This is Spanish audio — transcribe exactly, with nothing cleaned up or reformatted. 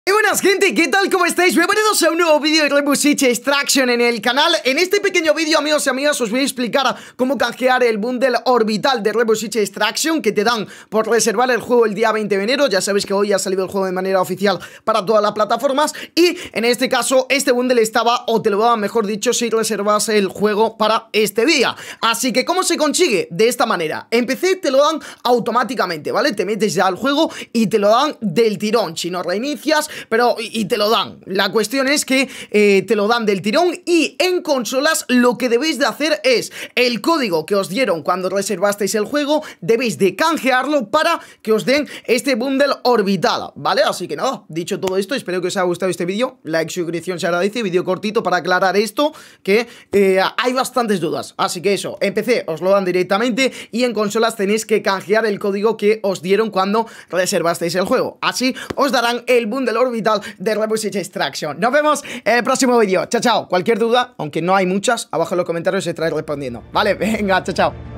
Y buenas gente, ¿qué tal? ¿Cómo estáis? Bienvenidos a un nuevo vídeo de Rainbow Six Extraction en el canal. En este pequeño vídeo, amigos y amigas, os voy a explicar cómo canjear el bundle orbital de Rainbow Six Extraction que te dan por reservar el juego el día veinte de enero. Ya sabéis que hoy ha salido el juego de manera oficial para todas las plataformas. Y en este caso, este bundle estaba, o te lo daban mejor dicho, si reservas el juego para este día. Así que, ¿cómo se consigue? De esta manera. En P C te lo dan automáticamente, ¿vale? Te metes ya al juego y te lo dan del tirón. Si no reinicias, pero y, y te lo dan. La cuestión es que eh, te lo dan del tirón. Y en consolas lo que debéis de hacer es el código que os dieron cuando reservasteis el juego, debéis de canjearlo para que os den este bundle orbital, ¿vale? Así que nada, dicho todo esto, espero que os haya gustado este vídeo. Like, suscripción se agradece, vídeo cortito para aclarar esto, que eh, hay bastantes dudas. Así que eso, en P C os lo dan directamente y en consolas tenéis que canjear el código que os dieron cuando reservasteis el juego. Así os darán el bundle orbital de Rainbow Six Extraction. Nos vemos en el próximo vídeo. Chao, chao. Cualquier duda, aunque no hay muchas, abajo en los comentarios se estaré respondiendo. Vale, venga, chao, chao.